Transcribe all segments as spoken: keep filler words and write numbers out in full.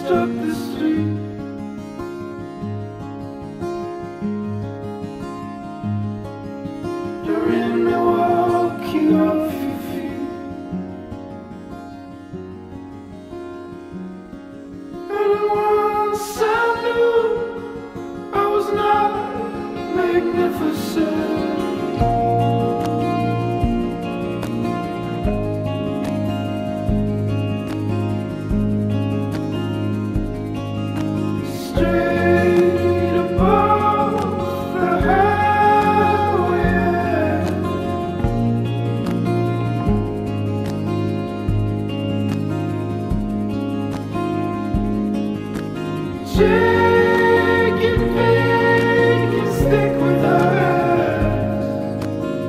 struck the street. You're in Milwaukee off your feet, and once I knew I was not magnificent. Shake it big and stick with us,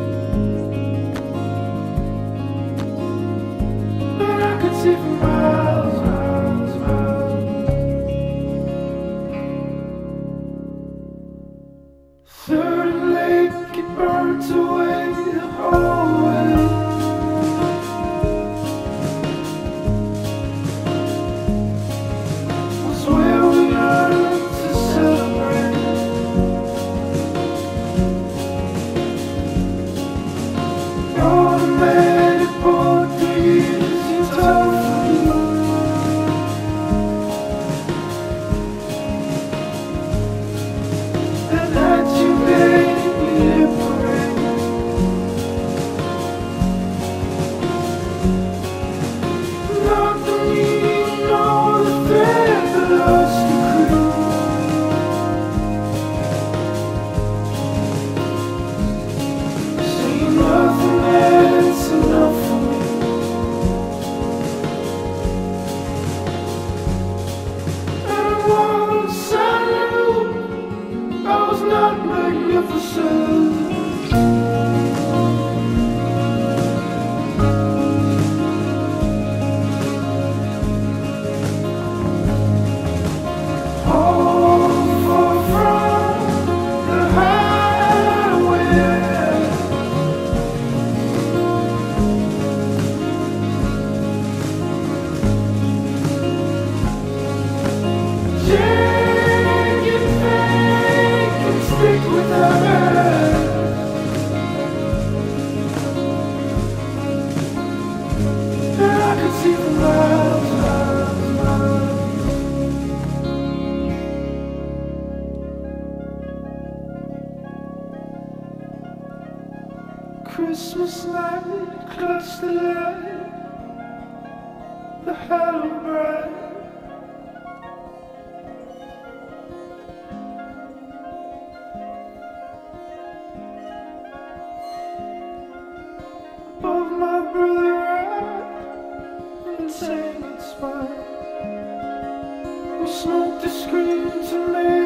and I could see for miles, miles, miles. Third and Lake, it burnt away the hallway. Was where we learned to celebrate. Automatic boundaries you told me, and that you made me liberate. Not the meaning nor the thread that us to create. See nothing that's enough for me. And once I knew I was not magnificent. All far from the highway. Shake it fake and stick with us, and I could see for miles, miles, miles. Christmas night, clutch the light, the hollow bright. Above my brother right, and saying it's fine. We smoked the screen to make